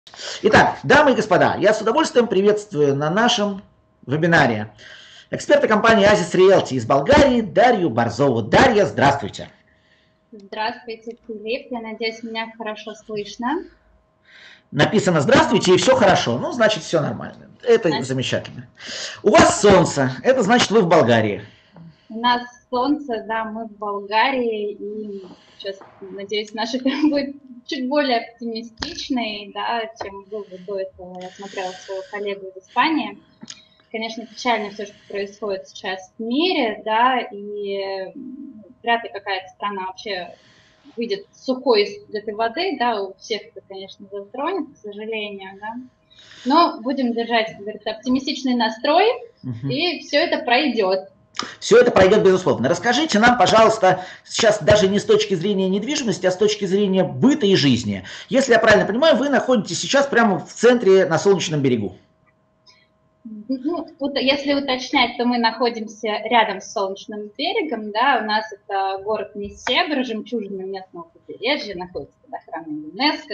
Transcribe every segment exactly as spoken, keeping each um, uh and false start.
Итак, дамы и господа, я с удовольствием приветствую на нашем вебинаре эксперта компании Азис Риэлти из Болгарии Дарью Борзову. Дарья, здравствуйте. Здравствуйте, Филипп. Я надеюсь, меня хорошо слышно. Написано «Здравствуйте» и все хорошо. Ну, значит, все нормально. Это Значит, замечательно. У вас солнце. Это значит, вы в Болгарии. у нас солнце, да, мы в Болгарии, и сейчас, надеюсь, наш эфир будет чуть более оптимистичный, да, чем был бы до этого. Я смотрела своего коллегу из Испании. Конечно, печально все, что происходит сейчас в мире, да, и вряд ли какая-то страна вообще выйдет сухой из этой воды, да, у всех это, конечно, затронет, к сожалению, да. Но будем держать, как говорится, оптимистичный настрой, угу. И все это пройдет. Все это пройдет, безусловно. Расскажите нам, пожалуйста, сейчас даже не с точки зрения недвижимости, а с точки зрения быта и жизни. Если я правильно понимаю, вы находитесь сейчас прямо в центре на Солнечном берегу. Ну, если уточнять, то мы находимся рядом с Солнечным берегом, да, у нас это город Несебр, жемчужина местного побережья, находится под охраной ЮНЕСКО,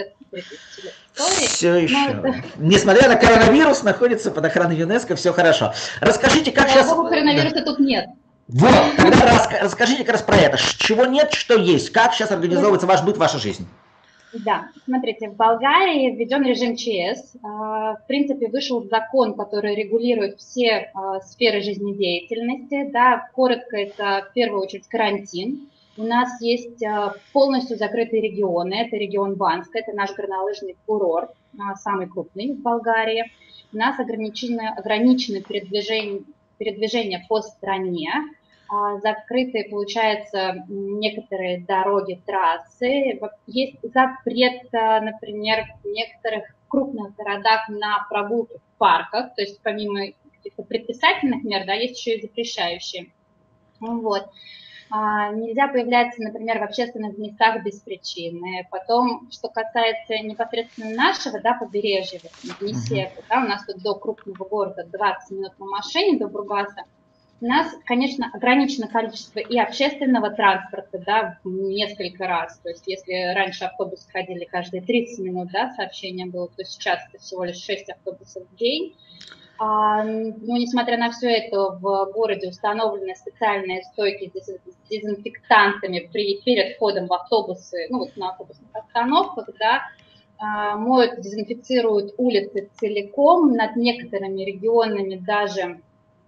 все еще. Это... Несмотря на коронавирус, находится под охраной ЮНЕСКО, все хорошо. Расскажите, как Слава сейчас... Богу, коронавируса да. Тут нет. Вот, тогда рас... расскажите как раз про это. Чего нет, что есть, как сейчас организовывается ваш быт, ваша жизнь? Да, смотрите, в Болгарии введен режим ЧС. В принципе, вышел закон, который регулирует все сферы жизнедеятельности. Да, коротко, это в первую очередь карантин. У нас есть полностью закрытые регионы. Это регион Банска, это наш горнолыжный курорт, самый крупный в Болгарии. У нас ограничено, ограничено передвижение, передвижение по стране. Закрыты, получается, некоторые дороги, трассы. Есть запрет, например, в некоторых крупных городах на прогулки в парках, то есть помимо каких-то предписательных мер, да, есть еще и запрещающие. Вот. Нельзя появляться, например, в общественных местах без причины. Потом, что касается непосредственно нашего, да, побережья, Несебра, да, у нас тут до крупного города двадцать минут на машине, до Бургаса. У нас, конечно, ограничено количество и общественного транспорта, да, в несколько раз. То есть если раньше автобусы ходили каждые тридцать минут, да, сообщение было, то сейчас это всего лишь шесть автобусов в день. А, ну, несмотря на все это, в городе установлены специальные стойки с дезинфектантами при, перед входом в автобусы, ну, вот на автобусных остановках, да, а, моют, дезинфицируют улицы целиком, над некоторыми регионами даже...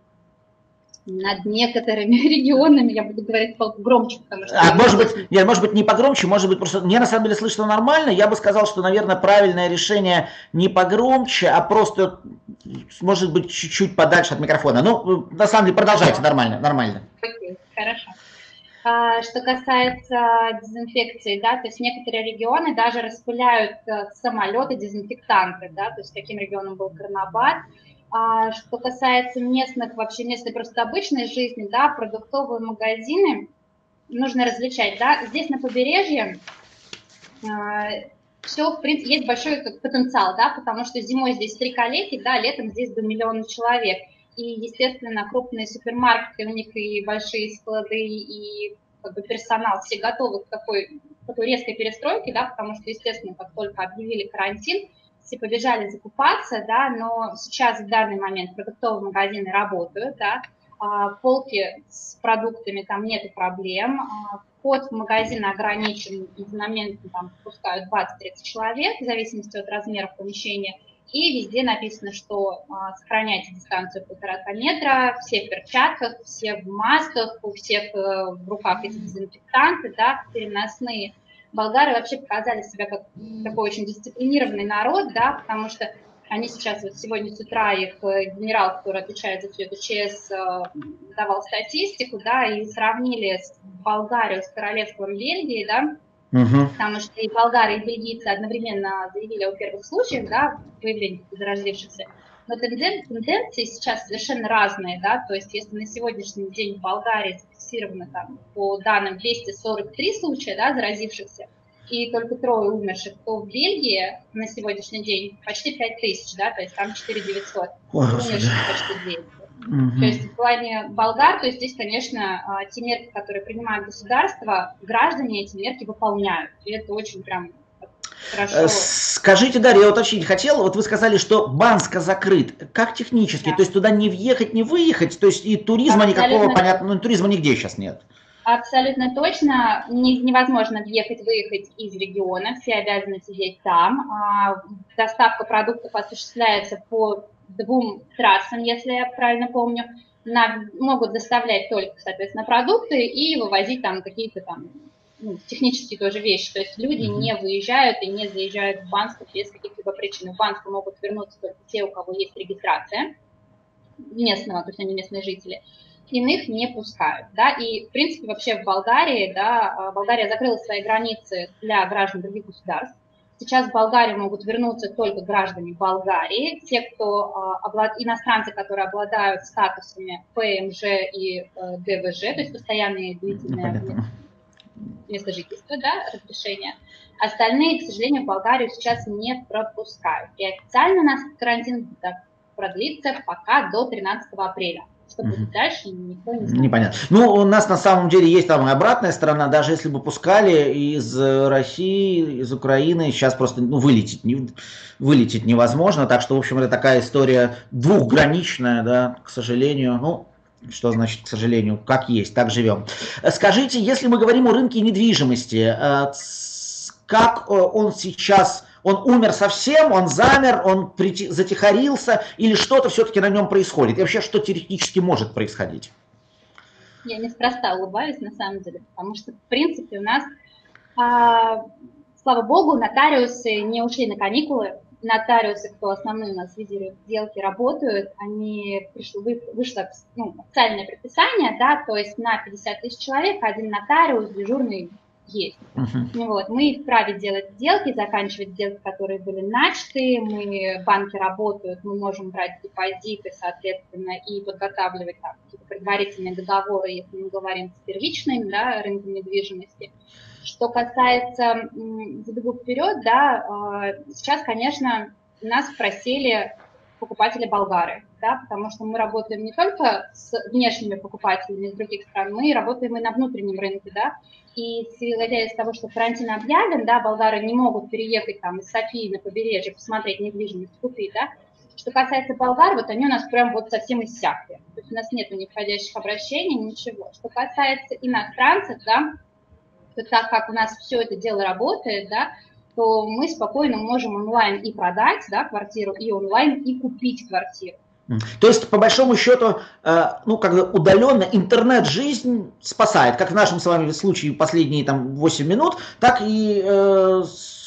Над некоторыми регионами, я буду говорить погромче, потому что... А может быть, нет, может быть не погромче, может быть просто... Мне на самом деле слышно нормально, я бы сказал, что, наверное, правильное решение не погромче, а просто, может быть, чуть-чуть подальше от микрофона. Ну, на самом деле, продолжайте, нормально, нормально. Окей, хорошо. А, что касается дезинфекции, да, то есть некоторые регионы даже распыляют самолеты дезинфектанты, да, то есть таким регионом был Карнобат. А что касается местных, вообще местной просто обычной жизни, да, продуктовые магазины, нужно различать, да, здесь на побережье э, все, в принципе, есть большой как, потенциал, да, потому что зимой здесь три коллеги, да, летом здесь до миллиона человек, и, естественно, крупные супермаркеты, у них и большие склады, и как бы, персонал, все готовы к такой, к такой резкой перестройке, да, потому что, естественно, как только объявили карантин, все побежали закупаться, да, но сейчас в данный момент продуктовые магазины работают, да, полки с продуктами, там нет проблем, вход в магазин ограничен, единомоментно там пускают двадцать-тридцать человек, в зависимости от размеров помещения, и везде написано, что сохраняйте дистанцию полтора метра, все в перчатках, все в масках, у всех в руках эти дезинфектанты, да, переносные. Болгары вообще показали себя как такой очень дисциплинированный народ, да, потому что они сейчас, вот сегодня с утра их генерал, который отвечает за всю эту ЧС, давал статистику, да, и сравнили с Болгарию с королевством Бельгии, да, угу. Потому что и болгары, и бельгийцы одновременно заявили о первых случаях, да, выявлении заразившихся. Но тенденции сейчас совершенно разные, да, то есть если на сегодняшний день в Болгарии зафиксировано там, по данным двести сорок три случая, да, заразившихся, и только трое умерших, то в Бельгии на сегодняшний день почти пять тысяч, да, то есть там четыре тысячи девятьсот, умерших почти двести. Mm-hmm. То есть в плане болгар, то есть здесь, конечно, те мерки, которые принимает государство, граждане эти мерки выполняют, и это очень прям Хорошо. Скажите, Дарья, я уточнить хотел, вот вы сказали, что Банска закрыт. Как технически? Да. То есть туда не въехать, не выехать? То есть и туризма Абсолютно никакого, понятно, ну, туризма нигде сейчас нет. Абсолютно точно. Невозможно въехать-выехать из региона, все обязаны сидеть там. Доставка продуктов осуществляется по двум трассам, если я правильно помню. На, могут доставлять только, соответственно, продукты и вывозить там какие-то там ну, технические тоже вещи. То есть люди uh-huh. не выезжают и не заезжают в Банск без каких-либо причин. В Банск могут вернуться только те, у кого есть регистрация местного, то есть они местные жители. Иных не пускают, да, и, в принципе, вообще в Болгарии, да, Болгария закрыла свои границы для граждан других государств. Сейчас в Болгарию могут вернуться только граждане Болгарии, те, кто облад... иностранцы, которые обладают статусами ПМЖ и ДВЖ, то есть постоянные длительные место жительства, да, разрешения. Остальные, к сожалению, в Болгарию сейчас не пропускают. И официально у нас карантин продлится пока до тринадцатого апреля. Что будет угу. дальше, никто не знает. Непонятно. Ну, у нас на самом деле есть там и обратная сторона. Даже если бы пускали из России, из Украины, сейчас просто ну, вылететь, не, вылететь невозможно. Так что, в общем, это такая история двухграничная, да, к сожалению. Ну, что значит, к сожалению, как есть, так живем. Скажите, если мы говорим о рынке недвижимости, как он сейчас... Он умер совсем, он замер, он затихарился, или что-то все-таки на нем происходит? И вообще, что теоретически может происходить? Я неспроста улыбаюсь, на самом деле, потому что, в принципе, у нас, а, слава богу, нотариусы не ушли на каникулы. Нотариусы, кто основные у нас лидируют сделки, работают. Они пришли, вышло ну, официальное предписание, да, то есть на пятьдесят тысяч человек один нотариус дежурный есть. Uh-huh. Вот. Мы вправе делать сделки, заканчивать сделки, которые были начаты, мы, банки работают, мы можем брать депозиты, соответственно, и подготавливать там, какие-то предварительные договоры, если мы говорим с первичным да, рынком недвижимости. Что касается, забегу вперед, да, сейчас, конечно, нас просили покупатели болгары, да, потому что мы работаем не только с внешними покупателями из других стран, мы работаем и на внутреннем рынке, да, и исходя из того, что карантин объявлен, да, болгары не могут переехать там из Софии на побережье, посмотреть недвижимость, купить, да. Что касается болгар, вот они у нас прям вот совсем иссякли, то есть у нас нет невходящих обращений, ничего. Что касается иностранцев, да, то так как у нас все это дело работает, да, то мы спокойно можем онлайн и продать да, квартиру, и онлайн и купить квартиру. То есть, по большому счету, ну, как бы удаленно интернет-жизнь спасает, как в нашем с вами случае последние там, восемь минут, так и э,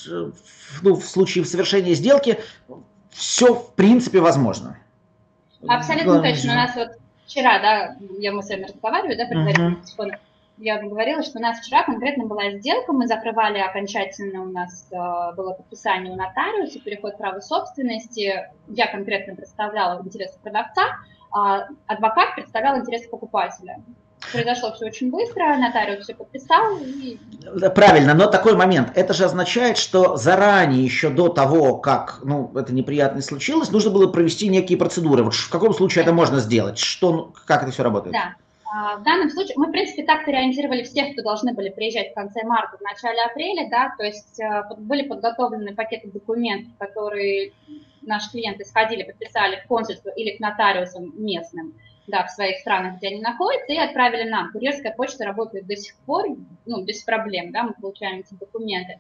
ну, в случае совершения сделки все в принципе возможно. Абсолютно Главное, точно. У нас вот вчера, да, я мы с вами разговаривали, да, предварительно uh-huh. телефона. Я вам говорила, что у нас вчера конкретно была сделка, мы закрывали окончательно, у нас э, было подписание у нотариуса, переход права собственности, я конкретно представляла интересы продавца, а адвокат представлял интересы покупателя. Произошло все очень быстро, нотариус все подписал. И... Правильно, но такой момент, это же означает, что заранее, еще до того, как ну, это неприятность случилось, нужно было провести некие процедуры. Вот в каком случае это можно сделать? Что, как это все работает? Да. В данном случае мы, в принципе, так ориентировали всех, кто должны были приезжать в конце марта, в начале апреля, да, то есть были подготовлены пакеты документов, которые наши клиенты сходили, подписали в консульство или к нотариусам местным, да, в своих странах, где они находятся, и отправили нам. Курьерская почта работает до сих пор, ну, без проблем, да, мы получаем эти документы.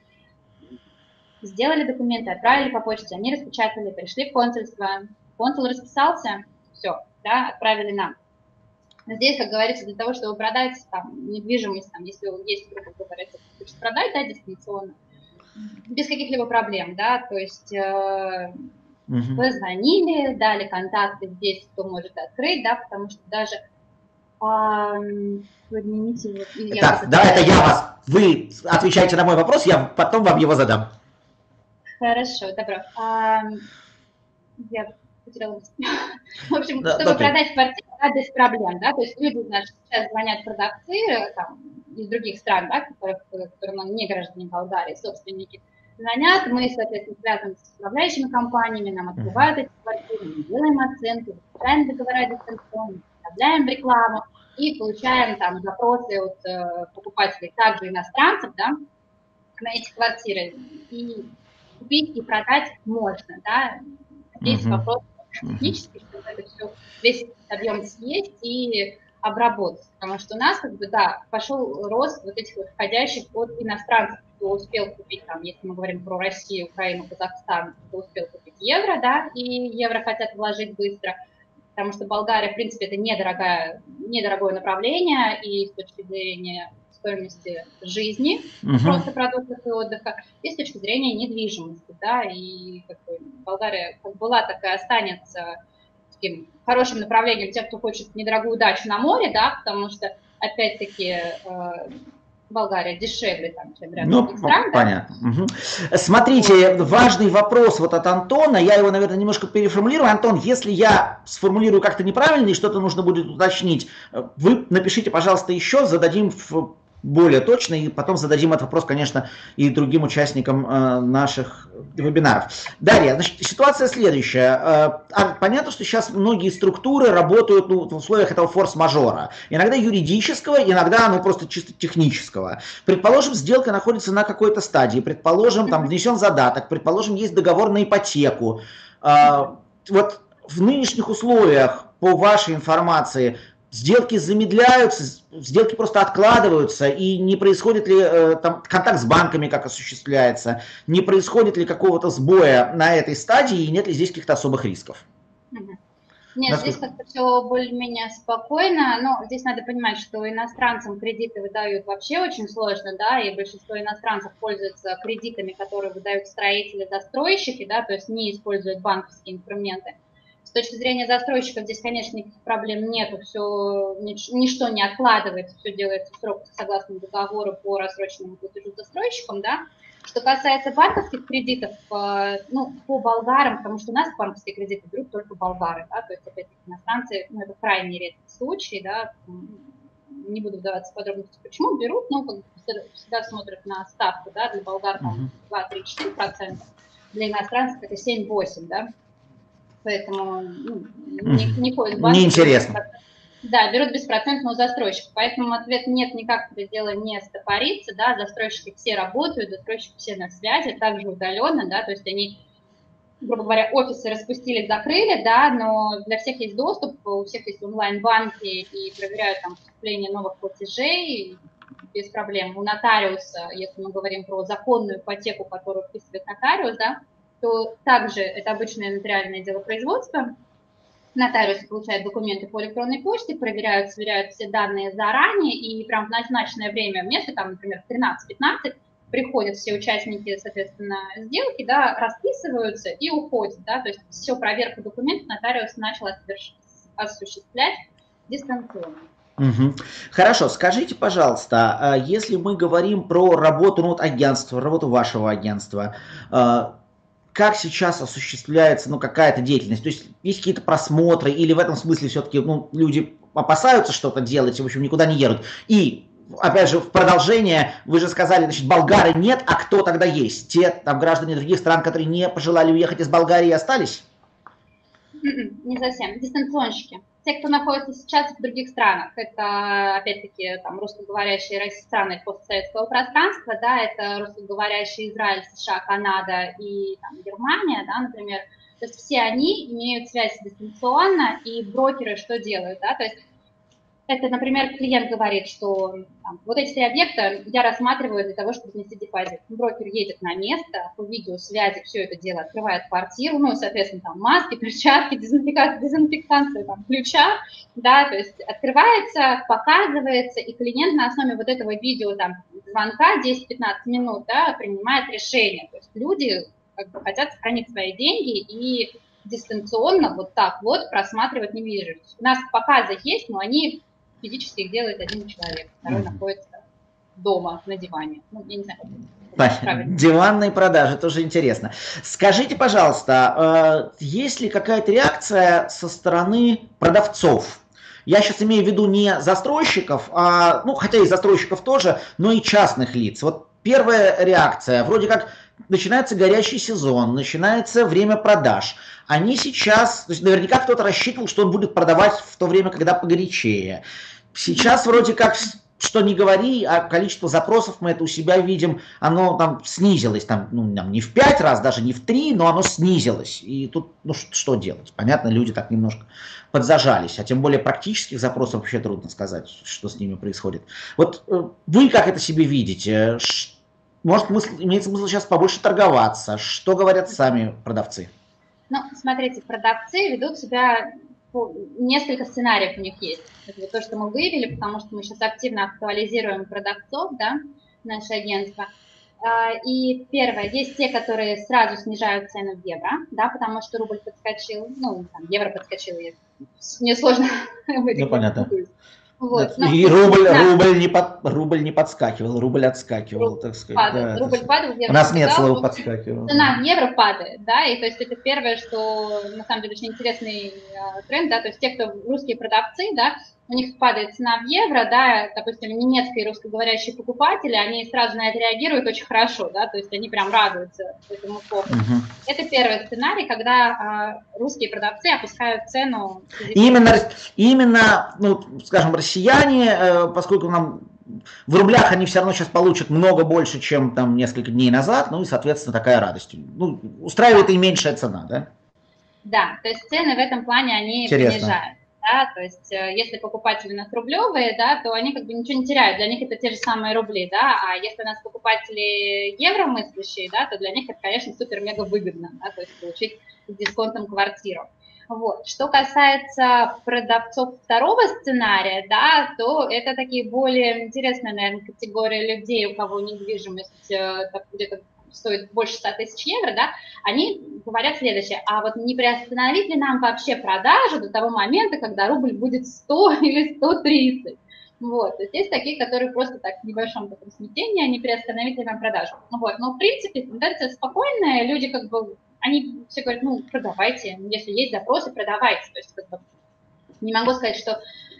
Сделали документы, отправили по почте, они распечатали, пришли в консульство, консул расписался, все, да, отправили нам. Здесь, как говорится, для того, чтобы продать там, недвижимость, там, если есть, грубо говоря, хочет продать, да, дистанционно, без каких-либо проблем, да, то есть э, угу. позвонили, дали контакты здесь, кто может открыть, да, потому что даже э, поднимите... Так, я да, это я вас, вы отвечаете на мой вопрос, я потом вам его задам. Хорошо, добро. А, я потеряла... В общем, да, чтобы okay. продать квартиру, да, без проблем, да, то есть люди, значит, сейчас звонят продавцы там, из других стран, да, которые, которые ну, не граждане Болгарии, собственники, звонят, мы, соответственно, связываемся с управляющими компаниями, нам открывают эти квартиры, мы делаем оценки, заключаем договора дистанционно, вставляем рекламу и получаем там запросы от э, покупателей, также иностранцев, да, на эти квартиры. И купить и продать можно, да. Здесь uh-huh. вопрос технический, uh-huh. чтобы это все, весь объем съесть и обработать, потому что у нас, как бы, да, пошел рост вот этих вот входящих от иностранцев, кто успел купить, там, если мы говорим про Россию, Украину, Казахстан, кто успел купить евро, да, и евро хотят вложить быстро, потому что Болгария, в принципе, это недорогое, недорогое направление, и с точки зрения стоимости жизни, uh-huh. просто продуктов и отдыха, и с точки зрения недвижимости, да, и как бы, Болгария как была, так и останется таким хорошим направлением тех, кто хочет недорогую дачу на море, да, потому что, опять-таки, э, Болгария дешевле, там, чем ряд ну, других стран. Понятно. Да? Угу. Смотрите, вот. Важный вопрос вот от Антона, я его, наверное, немножко переформулирую. Антон, если я сформулирую как-то неправильно и что-то нужно будет уточнить, вы напишите, пожалуйста, еще, зададим в более точно, и потом зададим этот вопрос, конечно, и другим участникам э, наших вебинаров. Дарья, значит, ситуация следующая. Э, понятно, что сейчас многие структуры работают, ну, в условиях этого форс-мажора. Иногда юридического, иногда, ну, просто чисто технического. Предположим, сделка находится на какой-то стадии, предположим, там внесен задаток, предположим, есть договор на ипотеку. Э, вот в нынешних условиях, по вашей информации, сделки замедляются, сделки просто откладываются, и не происходит ли э, там контакт с банками, как осуществляется, не происходит ли какого-то сбоя на этой стадии, и нет ли здесь каких-то особых рисков? Нет, Насколько... здесь как-то все более-менее спокойно, но здесь надо понимать, что иностранцам кредиты выдают вообще очень сложно, да, и большинство иностранцев пользуются кредитами, которые выдают строители, застройщики, да, то есть не используют банковские инструменты. С точки зрения застройщиков здесь, конечно, никаких проблем нету, все, нич, ничто не откладывается, все делается в срок согласно договору по рассроченному платежу застройщикам, да. Что касается банковских кредитов, ну, по болгарам, потому что у нас банковские кредиты берут только болгары, да, то есть, опять-таки, иностранцы, ну, это крайне редкий случай, да, не буду вдаваться в подробности, почему берут, но как бы всегда смотрят на ставку, да, для болгар там два, три, четыре процента, для иностранцев это семь-восемь, да. Поэтому ну, не, не ходят в банк. Неинтересно. Да, берут беспроцентного застройщика. Поэтому ответ нет, никак это дело не стопорится. Да, застройщики все работают, застройщики все на связи, также удаленно, да, то есть они, грубо говоря, офисы распустили, закрыли, да, но для всех есть доступ, у всех есть онлайн-банки и проверяют там поступление новых платежей без проблем. У нотариуса, если мы говорим про законную ипотеку, которую вписывает нотариус, да, то также это обычное нотариальное дело производства. Нотариус получает документы по электронной почте, проверяют, сверяют все данные заранее, и прям в назначенное время вместо, там, например, тринадцать-пятнадцать, приходят все участники, соответственно, сделки, да, расписываются и уходят, да, то есть всю проверку документов нотариус начал осуществлять дистанционно. Угу. Хорошо, скажите, пожалуйста, если мы говорим про работу, ну, вот агентства, работу вашего агентства, как сейчас осуществляется, ну, какая-то деятельность? То есть есть какие-то просмотры или в этом смысле все-таки, ну, люди опасаются что-то делать и, в общем, никуда не едут? И, опять же, в продолжение, вы же сказали, значит, болгары нет, а кто тогда есть? Те там граждане других стран, которые не пожелали уехать из Болгарии, остались? Не совсем. Дистанционщики. Те, кто находится сейчас в других странах, это, опять-таки, там, русскоговорящие страны постсоветского пространства, да, это русскоговорящие Израиль, США, Канада и там, Германия, да, например. То есть все они имеют связь дистанционно, и брокеры что делают, да, то есть это, например, клиент говорит, что там, вот эти три объекта я рассматриваю для того, чтобы внести депозит. Брокер едет на место, по видеосвязи все это дело открывает квартиру, ну, соответственно, там маски, перчатки, дезинфекция, дезинфекция там, ключа, да, то есть открывается, показывается, и клиент на основе вот этого видео, там, звонка десять-пятнадцать минут, да, принимает решение. То есть люди как бы хотят сохранить свои деньги и дистанционно вот так вот просматривать недвижимость. У нас показы есть, но они физически их делает один человек, второй mm-hmm. находится дома на диване. Ну, я не знаю, правильно. Диванные продажи, тоже интересно. Скажите, пожалуйста, есть ли какая-то реакция со стороны продавцов? Я сейчас имею в виду не застройщиков, а, ну, хотя и застройщиков тоже, но и частных лиц. Вот первая реакция, вроде как начинается горячий сезон, начинается время продаж. Они сейчас, то есть наверняка кто-то рассчитывал, что он будет продавать в то время, когда погорячее. Сейчас вроде как что не говори, а количество запросов мы это у себя видим, оно там снизилось, там, ну, не в пять раз, даже не в три, но оно снизилось. И тут, ну, что делать? Понятно, люди так немножко подзажались, а тем более практических запросов вообще трудно сказать, что с ними происходит. Вот вы как это себе видите? Может, смысл, имеет смысл сейчас побольше торговаться? Что говорят сами продавцы? Ну, смотрите, продавцы ведут себя, несколько сценариев у них есть. Это вот то, что мы выявили, потому что мы сейчас активно актуализируем продавцов, да, наше агентство. И первое, есть те, которые сразу снижают цену в евро, да, потому что рубль подскочил, ну, там, евро подскочил, мне сложно. Ну, понятно. Вот, но, и рубль, да. рубль, не под, рубль не подскакивал, рубль отскакивал, рубль так сказать. Падает, да, рубль падал, евро у нас нет слова подскакивал. Цена в евро падает, да, и то есть это первое, что на самом деле очень интересный э, тренд, да, то есть те, кто русские продавцы, да, у них падает цена в евро, да, допустим, немецкие русскоговорящие покупатели, они сразу на это реагируют очень хорошо, да, то есть они прям радуются этому фокусу. Угу. Это первый сценарий, когда э, русские продавцы опускают цену. Именно, именно, ну, скажем, россияне, э, поскольку нам в рублях они все равно сейчас получат много больше, чем там несколько дней назад, ну и, соответственно, такая радость. Ну, устраивает и меньшая цена, да? Да, то есть цены в этом плане они Интересно. понижают. Да, то есть если покупатели у нас рублевые, да, то они как бы ничего не теряют, для них это те же самые рубли, да, а если у нас покупатели евромыслящие, да, то для них это, конечно, супер-мега выгодно, да, то есть получить с дисконтом квартиру. Вот. Что касается продавцов второго сценария, да, то это такие более интересные, наверное, категории людей, у кого недвижимость э, где-то стоит больше ста тысяч евро, да, они говорят следующее: а вот не приостановить ли нам вообще продажу до того момента, когда рубль будет сто или сто тридцать? Вот, то есть есть такие, которые просто так в небольшом таком смятении, они приостановить ли нам продажу. Вот, но в принципе тенденция спокойная, люди как бы, они все говорят, ну, продавайте, если есть запросы, продавайте. То есть как бы, не могу сказать, что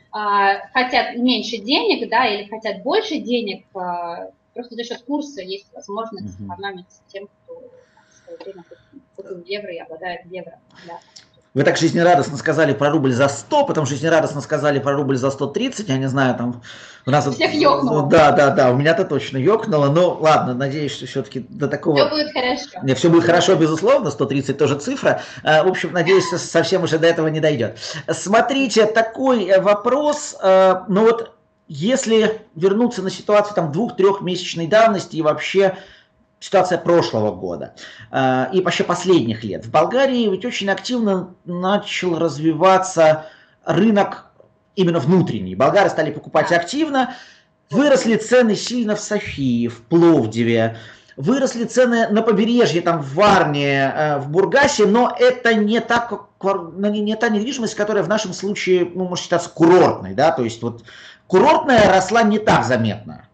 а, хотят меньше денег, да, или хотят больше денег, а, просто за счет курса есть возможность экономить uh-huh. тем, кто в свое время купил евро и обладает евро. Да. Вы так жизнерадостно сказали про рубль за сто, потом жизнерадостно сказали про рубль за сто тридцать, я не знаю, там у нас... Всех вот, ёкнуло. Да, да, да, у меня-то точно ёкнуло, но ладно, надеюсь, что все-таки до такого... Все будет хорошо. Нет, все будет хорошо, безусловно, сто тридцать тоже цифра. В общем, надеюсь, совсем уже до этого не дойдет. Смотрите, такой вопрос, ну вот если вернуться на ситуацию там двух-трехмесячной давности и вообще... ситуация прошлого года э, и вообще последних лет. В Болгарии ведь очень активно начал развиваться рынок именно внутренний. Болгары стали покупать активно, выросли цены сильно в Софии, в Пловдиве, выросли цены на побережье, там в Варне, э, в Бургасе, но это не, та, не, не та недвижимость, которая в нашем случае, ну, может считаться курортной, да, то есть вот курортная росла не так заметно.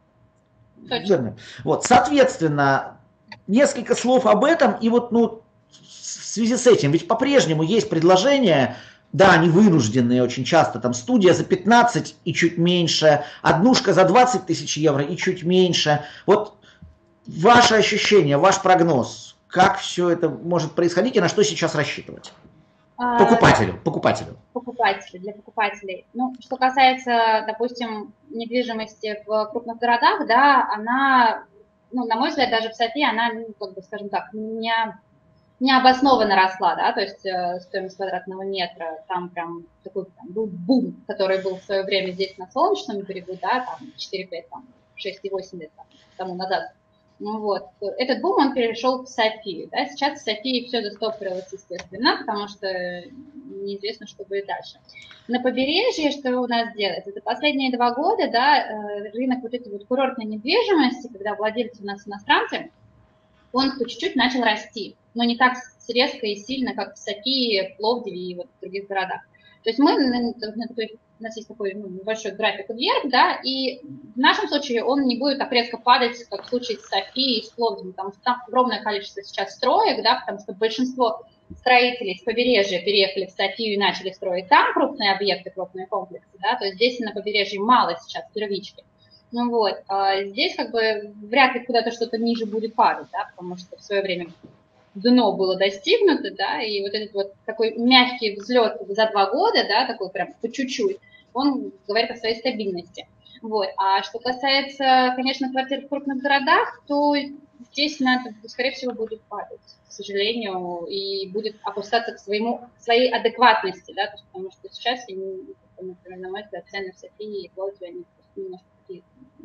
Точно. Вот, соответственно, несколько слов об этом, и вот, ну, в связи с этим, ведь по-прежнему есть предложения, да, они вынужденные очень часто, там студия за пятнадцать и чуть меньше, однушка за двадцать тысяч евро и чуть меньше. Вот ваше ощущение, ваш прогноз, как все это может происходить и на что сейчас рассчитывать? Покупателю, покупателю. Покупатели, для покупателей. Ну, что касается, допустим, недвижимости в крупных городах, да, она, ну, на мой взгляд, даже в Софии, она, ну, как бы, скажем так, не, необоснованно росла, да, то есть э, стоимость квадратного метра, там прям такой там, был бум, который был в свое время здесь на Солнечном берегу, да, там четыре-пять, там, шесть и восемь лет там, тому назад. Ну вот, этот бум, он перешел в Софию, да, сейчас в Софии все застопорилось, естественно, потому что неизвестно, что будет дальше. На побережье, что у нас делается, за последние два года, да, рынок вот этой вот курортной недвижимости, когда владельцы у нас иностранцы, он по чуть-чуть начал расти, но не так резко и сильно, как в Софии, Пловдиве и вот в других городах. То есть мы на, на такой, у нас есть такой, ну, небольшой график вверх, да, и в нашем случае он не будет так резко падать, как в случае с Софией и с Пловдивом, потому что там огромное количество сейчас строек, да, потому что большинство строителей с побережья переехали в Софию и начали строить там крупные объекты, крупные комплексы, да, то есть здесь на побережье мало сейчас первички. Ну вот, а здесь как бы вряд ли куда-то что-то ниже будет падать, да, потому что в свое время дно было достигнуто, да, и вот этот вот такой мягкий взлет за два года, да, такой прям по чуть-чуть, он говорит о своей стабильности. Вот. А что касается, конечно, квартир в крупных городах, то здесь надо, скорее всего, будет падать, к сожалению, и будет опускаться к своему, к своей адекватности, да, то есть, потому что сейчас, например, на мой взгляд, цены в Софии и Плотве, они немножко такие.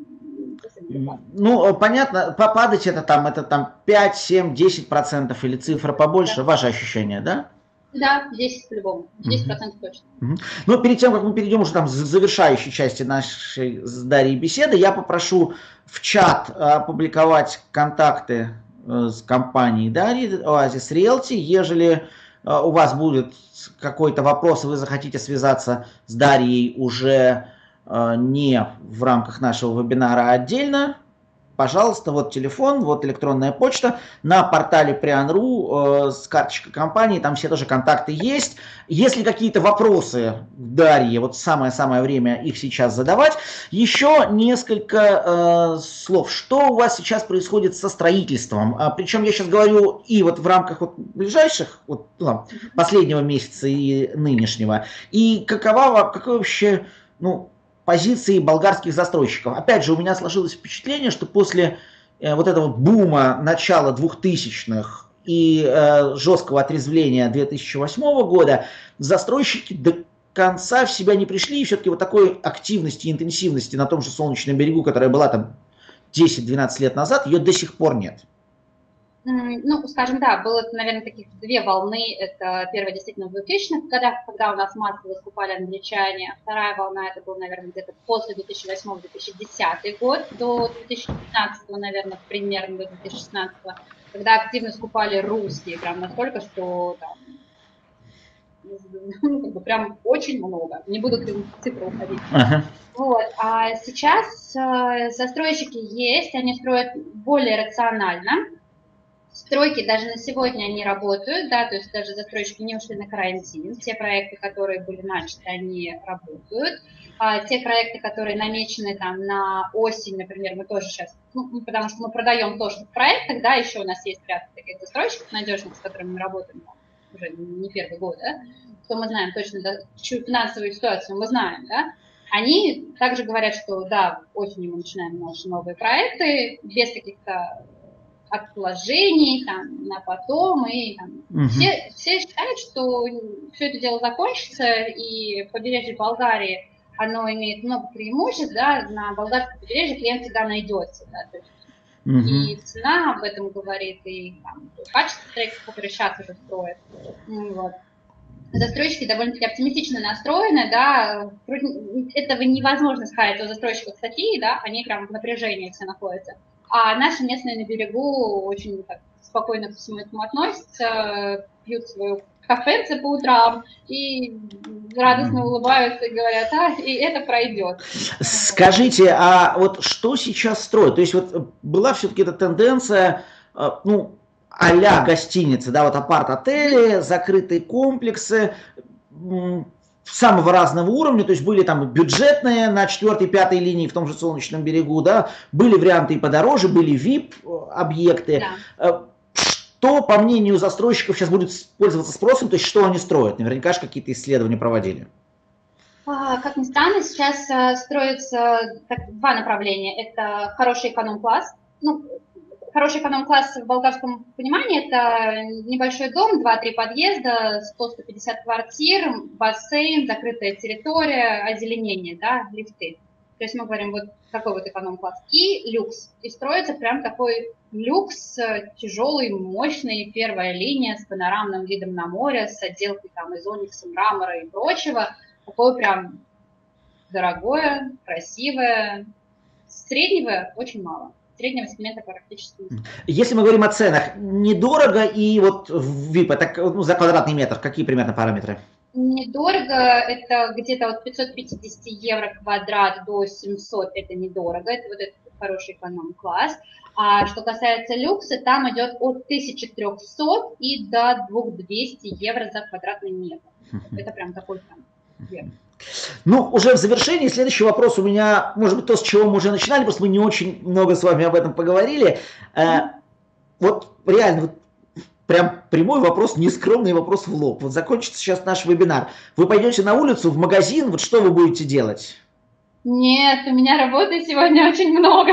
Ну, понятно, попадать это там, это там пять, семь, десять процентов или цифра побольше, да. Ваше ощущение, да? Да, десять по-любому, десять процентов точно. Угу. Ну, перед тем, как мы перейдем уже там к завершающей части нашей с Дарьей беседы, я попрошу в чат опубликовать контакты с компанией Дарьи, Oasis Realty. Ежели у вас будет какой-то вопрос, и вы захотите связаться с Дарьей уже не в рамках нашего вебинара, а отдельно, пожалуйста, вот телефон, вот электронная почта. На портале Prian.ru э, с карточкой компании, там все тоже контакты есть. Если какие-то вопросы к Дарье, вот самое-самое время их сейчас задавать. Еще несколько э, слов. Что у вас сейчас происходит со строительством? А, причем я сейчас говорю и вот в рамках вот ближайших, вот, ну, последнего месяца и нынешнего. И какова, какой вообще, ну, позиции болгарских застройщиков. Опять же, у меня сложилось впечатление, что после э, вот этого бума начала двухтысячных и э, жесткого отрезвления две тысячи восьмого года застройщики до конца в себя не пришли, и все-таки вот такой активности и интенсивности на том же Солнечном берегу, которая была там десять-двенадцать лет назад, ее до сих пор нет. Ну, скажем, да, было, наверное, таких две волны. Это первая действительно в двухтысячных годах, когда у нас массово скупали англичане. Вторая волна, это был, наверное, где-то после две тысячи восьмого — две тысячи десятого год, до две тысячи пятнадцатого, наверное, примерно до две тысячи шестнадцатого, когда активно скупали русские, прям настолько, что там, ну, как бы прям очень много. Не буду в цифры уходить. Uh-huh. Вот. А сейчас э, застройщики есть, они строят более рационально. Стройки даже на сегодня они работают, да, то есть даже застройщики не ушли на карантин. Те проекты, которые были начаты, они работают. А те проекты, которые намечены там на осень, например, мы тоже сейчас, ну, потому что мы продаем то, что в проектах, да, еще у нас есть ряд таких застройщиков надежных, с которыми мы работаем уже не первый год, да, что мы знаем точно, да, финансовую ситуацию мы знаем, да. Они также говорят, что да, осенью мы начинаем наши новые проекты без каких-то отложений там, на потом, и там, угу. все, все считают, что все это дело закончится, и побережье Болгарии, оно имеет много преимуществ, да, на болгарском побережье клиент всегда найдется, да, то есть, угу. и цена об этом говорит, и там, качество строительства, которое сейчас уже строят, вот. Застройщики довольно-таки оптимистично настроены, да, этого невозможно сказать о застройщиках Софии, да, они прям в напряжении все находятся. А наши местные на берегу очень так, спокойно ко всему этому относятся, пьют свою кафе по утрам и радостно улыбаются и говорят, а, и это пройдет. Скажите, а вот что сейчас строят? То есть вот была все-таки эта тенденция, ну, а-ля гостиницы, да, вот апарт-отели, закрытые комплексы, самого разного уровня, то есть были там бюджетные на четвёртой, пятой линии в том же Солнечном берегу, да, были варианты и подороже, были ви ай пи-объекты. Да. Что, по мнению застройщиков, сейчас будет пользоваться спросом, то есть что они строят? Наверняка же какие-то исследования проводили. Как ни странно, сейчас строятся два направления. Это хороший эконом-класс. Ну, хороший эконом-класс в болгарском понимании – это небольшой дом, два-три подъезда, сто-сто пятьдесят квартир, бассейн, закрытая территория, озеленение, да, лифты. То есть мы говорим вот такой вот эконом-класс. И люкс. И строится прям такой люкс, тяжелый, мощный, первая линия с панорамным видом на море, с отделкой там из оникса, мрамора и прочего. Такое прям дорогое, красивое. Среднего очень мало. Среднего сегмента практически нет. Если мы говорим о ценах, недорого и вот в ви ай пи, так, ну, за квадратный метр, какие примерно параметры? Недорого, это где-то от пятьсот пятьдесят евро квадрат до семьсот, это недорого, это вот этот хороший эконом-класс. А что касается люкса, там идет от тысячи трёхсот и до две тысячи двухсот евро за квадратный метр. Это прям такой там вверх. Ну, уже в завершении следующий вопрос у меня, может быть, то, с чего мы уже начинали, просто мы не очень много с вами об этом поговорили. Mm-hmm. Вот реально, вот, прям прямой вопрос, нескромный вопрос в лоб. Вот закончится сейчас наш вебинар. Вы пойдете на улицу, в магазин, вот что вы будете делать? Нет, у меня работы сегодня очень много.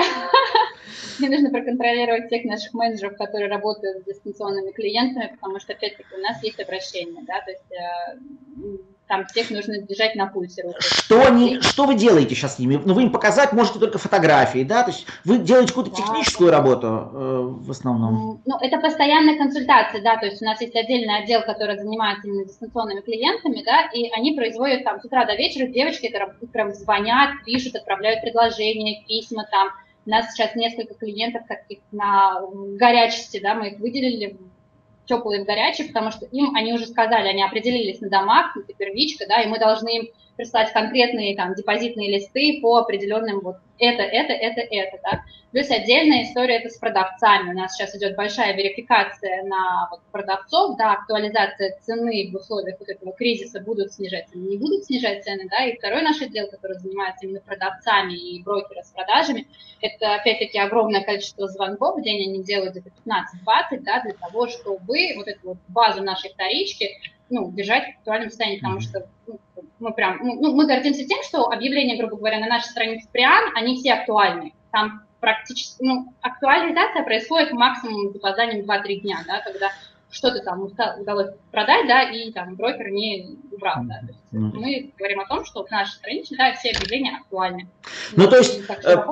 Мне нужно проконтролировать всех наших менеджеров, которые работают с дистанционными клиентами, потому что, опять-таки, у нас есть обращение, да, то есть э, там всех нужно держать на пульсе руку. Что, они, что вы делаете сейчас с ними? Ну, вы им показать можете только фотографии, да? То есть вы делаете какую-то Да, техническую да. работу э, в основном? Ну, это постоянная консультация, да, то есть у нас есть отдельный отдел, который занимается именно дистанционными клиентами, да, и они производят там с утра до вечера, девочки это прям звонят, пишут, отправляют предложения, письма там. У нас сейчас несколько клиентов каких на горячести, да, мы их выделили, теплые в горячие, потому что им, они уже сказали, они определились на домах, это первичка, да, и мы должны им прислать конкретные там депозитные листы по определенным вот это, это, это, это, да. Плюс отдельная история это с продавцами. У нас сейчас идет большая верификация на вот, продавцов, да, актуализация цены в условиях вот этого кризиса, будут снижать цены, не будут снижать цены, да. И второй наш отдел, который занимается именно продавцами и брокером с продажами, это опять-таки огромное количество звонков, в день они делают где-то пятнадцать-двадцать, да, для того, чтобы вот эту вот базу нашей вторички, ну, держать в актуальном состоянии, потому что ну, мы прям, ну, мы гордимся тем, что объявления, грубо говоря, на нашей странице Приан, они все актуальны. Там практически, ну, актуализация происходит максимум диапазоне два-три дня, да, когда что-то там удалось продать, да, и там брокер не убрал, да. То есть mm-hmm. мы говорим о том, что в нашей странице, да, все объявления актуальны. Ну, то есть...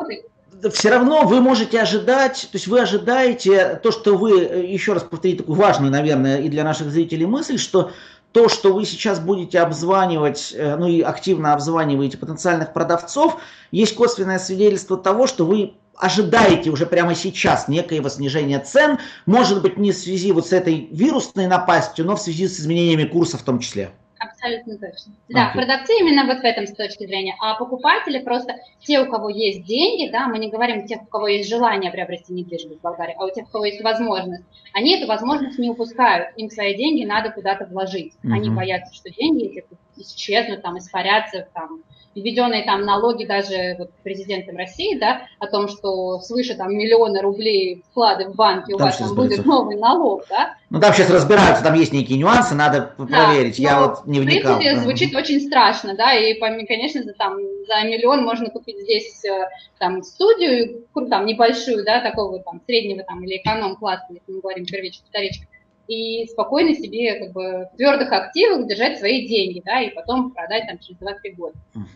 Все равно вы можете ожидать, то есть вы ожидаете то, что вы, еще раз повторите такую важную, наверное, и для наших зрителей мысль, что то, что вы сейчас будете обзванивать, ну и активно обзваниваете потенциальных продавцов, есть косвенное свидетельство того, что вы ожидаете уже прямо сейчас некоего снижения цен, может быть не в связи вот с этой вирусной напастью, но в связи с изменениями курса в том числе. Абсолютно точно. Да, okay. Продавцы именно вот в этом с точки зрения, а покупатели просто те, у кого есть деньги, да, мы не говорим тех, у кого есть желание приобрести недвижимость в Болгарии, а у тех, у кого есть возможность, они эту возможность не упускают, им свои деньги надо куда-то вложить. Mm-hmm. Они боятся, что деньги эти исчезнут, там, испарятся, там, введенные там налоги даже вот, президентом России, да, о том, что свыше там миллиона рублей вклады в банки, у там вас там будет новый налог, да. Ну там сейчас разбираются, там есть некие нюансы, надо проверить, да, я вот не вникал. В принципе, звучит очень страшно, да, и, конечно, за, там, за миллион можно купить здесь там студию, там небольшую, да, такого там среднего там или эконом-класса, если мы говорим первичка, вторичка, и спокойно себе как бы в твердых активах держать свои деньги, да, и потом продать там через два-три года.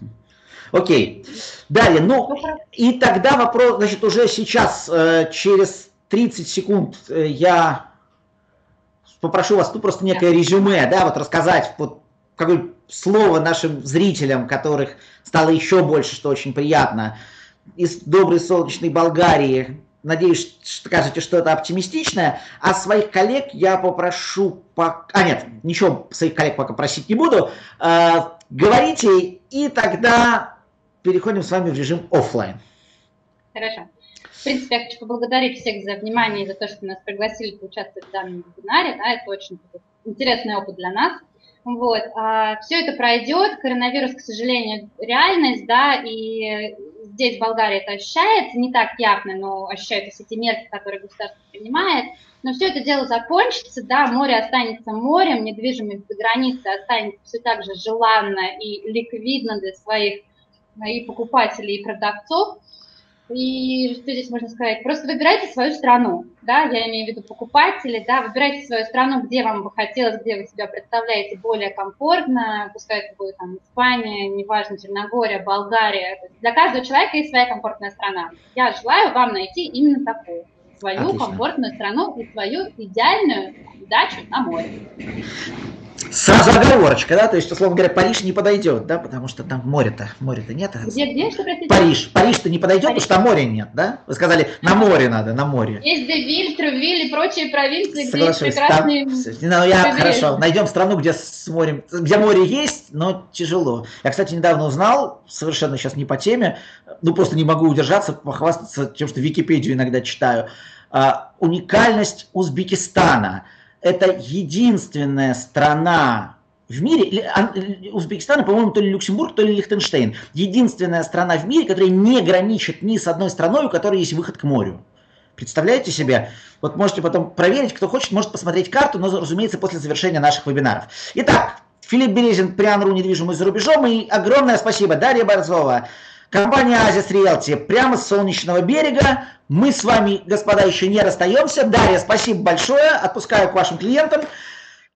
Окей. Okay. Далее, ну, и тогда вопрос, значит, уже сейчас, э, через тридцать секунд э, я попрошу вас, ну, просто некое резюме, да, вот рассказать, вот, какое слово нашим зрителям, которых стало еще больше, что очень приятно, из доброй солнечной Болгарии. Надеюсь, что скажете что-то оптимистичное. А своих коллег я попрошу... Пока... А нет, ничего своих коллег пока просить не буду. А, говорите, и тогда переходим с вами в режим офлайн. Хорошо. В принципе, я хочу поблагодарить всех за внимание и за то, что нас пригласили поучаствовать в данном вебинаре. Да, это очень интересный опыт для нас. Вот. А, все это пройдет. Коронавирус, к сожалению, реальность, да, и здесь в Болгарии это ощущается, не так явно, но ощущаются эти меры, которые государство принимает. Но все это дело закончится, да, море останется морем, недвижимость за границей останется все так же желанно и ликвидно для своих и покупателей, и продавцов. И что здесь можно сказать? Просто выбирайте свою страну, да, я имею в виду покупатели, да, выбирайте свою страну, где вам бы хотелось, где вы себя представляете более комфортно, пускай это будет там Испания, неважно, Черногория, Болгария. Для каждого человека есть своя комфортная страна. Я желаю вам найти именно такую, свою Отлично. комфортную страну и свою идеальную дачу на море. Сразу оговорочка, да, то есть, условно говоря, Париж не подойдет, да, потому что там море-то, море-то нет. Где, где, что, простите? Париж, Париж-то не подойдет, Париж. Потому что моря нет, да? Вы сказали, на море надо, на море. Есть Девиль, Трувиль и прочие провинции, где есть прекрасные... Там, ну, я, хорошо, найдем страну, где с морем, где море есть, но тяжело. Я, кстати, недавно узнал, совершенно сейчас не по теме, ну, просто не могу удержаться, похвастаться тем, что Википедию иногда читаю. А, уникальность Узбекистана. Это единственная страна в мире, Узбекистан, по-моему, то ли Люксембург, то ли Лихтенштейн, единственная страна в мире, которая не граничит ни с одной страной, у которой есть выход к морю. Представляете себе? Вот можете потом проверить, кто хочет, может посмотреть карту, но, разумеется, после завершения наших вебинаров. Итак, Филипп Березин, Приан точка ру, недвижимость за рубежом, и огромное спасибо, Дарья Борзова, Компания Азис Риэлти прямо с солнечного берега. Мы с вами, господа, еще не расстаемся. Дарья, спасибо большое. Отпускаю к вашим клиентам.